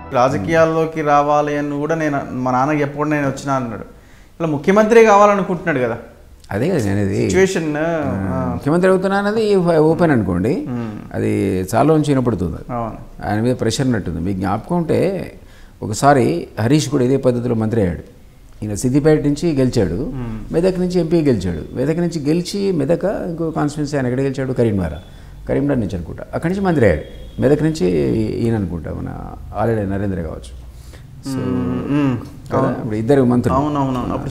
రాజకీయాల్లోకి రావాలి అని కూడా నేను మా నాన్నకి ఎప్పుడు నేను వచ్చినా అన్నాడు. ఇలా ముఖ్యమంత్రి కావాలనుకుంటున్నాడు కదా. అదే కదా అనేది సిచ్యువేషన్. ముఖ్యమంత్రి అవుతున్నా అన్నది ఓపెన్ అనుకోండి, అది చాలా నుంచి వినపడుతుంది. ఆయన మీద ప్రెషర్ ఉన్నట్టుంది. మీకు జ్ఞాపకం ఉంటే ఒకసారి హరీష్ కూడా ఇదే పద్ధతిలో మంత్రి అయ్యాడు. ఈయన సిద్దిపేట నుంచి గెలిచాడు, మెదక్ నుంచి ఎంపీ గెలిచాడు. మెదక్ నుంచి గెలిచి మెదక్ ఇంకో కాన్స్టిట్యున్సీ ఆయన ఎక్కడ గెలిచాడు, కరీంనగర్ నుంచి అనుకుంటా. అక్కడి నుంచి మంత్రి అయ్యాడు. మెదక్ నుంచి ఈయన అనుకుంటా మన ఆల్రెడీ నరేంద్ర కావచ్చు. సో ఇప్పుడు ఇద్దరు మంత్రులు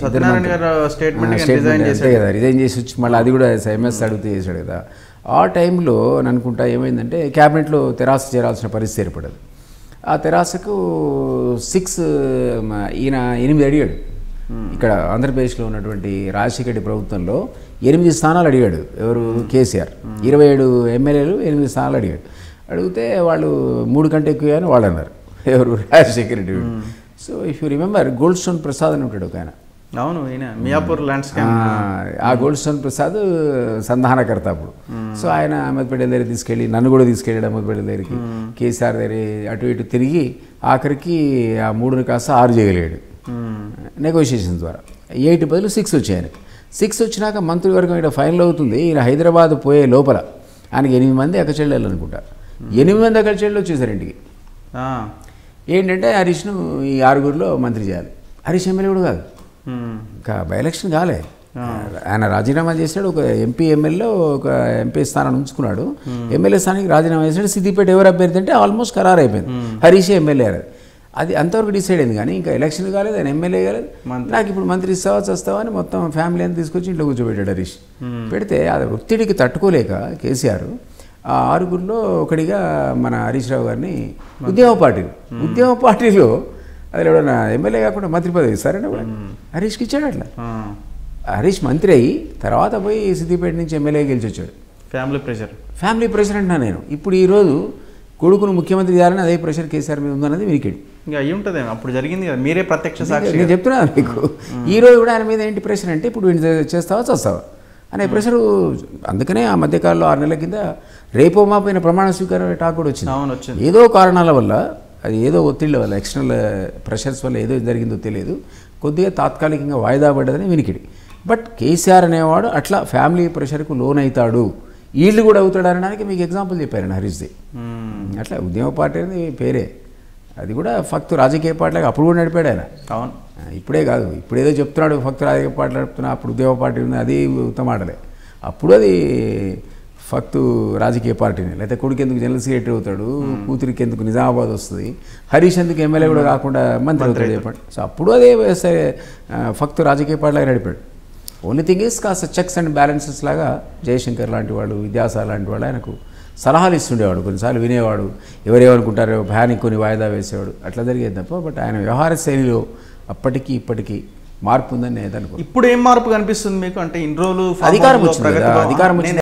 రిజైన్ చేసి వచ్చి మళ్ళీ అది కూడా ఎంఎస్ అడిగితే చేశాడు కదా. ఆ టైంలో అనుకుంటా ఏమైందంటే క్యాబినెట్లో తెరాస చేరాల్సిన పరిస్థితి ఏర్పడదు. ఆ తెరాసకు 6 ఈయన 8 అడిగాడు. ఇక్కడ ఆంధ్రప్రదేశ్లో ఉన్నటువంటి రాజశేఖర రెడ్డి ప్రభుత్వంలో 8 స్థానాలు అడిగాడు. ఎవరు, కేసీఆర్. 27 ఎమ్మెల్యేలు 8 స్థానాలు అడిగాడు. అడిగితే వాళ్ళు 3 కంటే ఎక్కువ అని వాళ్ళు అన్నారు. ఎవరు, Rajasekhara Reddy. So if you remember Gold Stone Prasad అని ఉంటాడు ఒక ఆయన. అవును, మియాపూర్ ల్యాండ్స్కేప్. ఆ గోల్డ్ స్టోన్ ప్రసాద్ సంధానకర్త అప్పుడు. సో ఆయన అహ్మద్పేట దగ్గర తీసుకెళ్ళి నన్ను కూడా తీసుకెళ్ళాడు అహ్మద్పేట దగ్గరికి. కేసీఆర్ దగ్గర అటు ఇటు తిరిగి ఆఖరికి ఆ 3ని కాస్త 6 చేయగలిగాడు నెగోషియేషన్ ద్వారా. 8 బదులు 6 వచ్చాయి. 6 వచ్చినాక మంత్రివర్గం ఇక్కడ ఫైనల్ అవుతుంది. ఈయన హైదరాబాద్ పోయే లోపల ఆయనకి 8 మంది అక్కచెల్లెళ్ళు అనుకుంటా. 8 మంది అక్కచెల్లెళ్ళు వచ్చేసారు ఇంటికి. ఏంటంటే హరీష్ను ఈ 6గురిలో మంత్రి చేయాలి. హరీష్ ఎమ్మెల్యే కూడా కాదు, ఇంకా బై ఎలక్షన్ కాలే. ఆయన రాజీనామా చేశాడు. ఒక ఎంపీ ఎమ్మెల్యేలో ఒక ఎంపీ స్థానాన్ని ఉంచుకున్నాడు. ఎమ్మెల్యే స్థానానికి రాజీనామా చేశాడు. సిద్దిపేట ఎవరు అభ్యర్థి అంటే ఆల్మోస్ట్ ఖరారు అయిపోయింది, హరీషే ఎమ్మెల్యే. అది అంతవరకు డిసైడ్ అయింది. కానీ ఇంకా ఎలక్షన్ కాలేదు, ఆయన ఎమ్మెల్యే కాలేదు. నాకు ఇప్పుడు మంత్రి ఇస్తావా చేస్తావా అని మొత్తం ఫ్యామిలీ అంతా తీసుకొచ్చి ఇంట్లో కూర్చోబెట్టాడు హరీష్. పెడితే అది ఒత్తిడికి తట్టుకోలేక కేసీఆర్ ఆ 6గురిలో ఒకటిగా మన హరీష్ రావు గారిని ఉద్యమ పార్టీలో అది ఎవడన్నా ఎమ్మెల్యే కాకుండా మంత్రి పదవి ఇస్తారంటే కూడా హరీష్కి ఇచ్చాడు. అట్లా హరీష్ మంత్రి అయ్యి తర్వాత పోయి సిద్దిపేట నుంచి ఎమ్మెల్యే గెలిచి వచ్చాడు. ఫ్యామిలీ ప్రెషర్ అంటున్నా నేను. ఇప్పుడు ఈరోజు కొడుకును ముఖ్యమంత్రి చేయాలని అదే ప్రెషర్ కేసీఆర్ మీద ఉందన్నది వీకెండ్. ఇంకా అయ్యి ఉంటుంది, అప్పుడు జరిగింది కదా, మీరే ప్రత్యక్ష సాక్షి. నేను చెప్తున్నా మీకు. ఈరోజు కూడా ఆయన మీద ఏంటి ప్రెషర్ అంటే ఇప్పుడు చేస్తావా చేస్తావా అనే ప్రెషరు. అందుకనే ఆ మధ్యకాలంలో 6 నెలల కింద రేపో మాపైన ప్రమాణ స్వీకారం టాక్ కూడా వచ్చింది. ఏదో కారణాల వల్ల, అది ఏదో ఒత్తిళ్ళ వల్ల, ఎక్స్టర్నల్ ప్రెషర్స్ వల్ల ఏదో జరిగిందో తెలియదు, కొద్దిగా తాత్కాలికంగా వాయిదా పడ్డదని వినికిడి. బట్ కేసీఆర్ అనేవాడు అట్లా ఫ్యామిలీ ప్రెషర్కు లోన్ అవుతాడు, వీళ్ళు కూడా అవుతాడు అనడానికి మీకు ఎగ్జాంపుల్ చెప్పారండి హరీష్ది. అట్లా ఉద్యమ పార్టీ అనేది పేరే, అది కూడా ఫక్తు రాజకీయ పార్టీలకు అప్పుడు కూడా నడిపాడు ఆయన. అవును, ఇప్పుడే కాదు. ఇప్పుడు ఏదో చెప్తున్నాడు ఫక్తు రాజకీయ పార్టీ నడుపుతున్నా, అప్పుడు ఉద్యమ పార్టీ ఉంది, అది ఉత్తమాటలే. అప్పుడు అది ఫక్తు రాజకీయ పార్టీని. లేకపోతే కొడుకు ఎందుకు జనరల్ సెక్రటరీ అవుతాడు, కూతురికి ఎందుకు నిజామాబాద్ వస్తుంది, హరీష్ ఎందుకు ఎమ్మెల్యే కూడా కాకుండా మంత్రి అవుతాడు చెప్పండి. సో అప్పుడు అదే ఫక్తు రాజకీయ పార్టీలాగా నడిపాడు. ఓన్లీ థింగ్ ఈస్ కాస్త చెక్స్ అండ్ బ్యాలెన్సెస్ లాగా జయశంకర్ లాంటి వాళ్ళు, విద్యాసాగర్ లాంటి వాళ్ళు ఆయనకు సలహాలు ఇస్తుండేవాడు. కొన్నిసార్లు వినేవాడు, ఎవరేమనుకుంటారో భయానికి కొన్ని వాయిదా వేసేవాడు. అట్లా జరిగేది తప్ప. బట్ ఆయన వ్యవహార శైలిలో అప్పటికి ఇప్పటికీ మార్పు ఉందని నేను అనుకో. ఇప్పుడు ఏం మార్పు కనిపిస్తుంది మీకు? అంటే ఇన్ని రోజులు అధికారం వచ్చింది.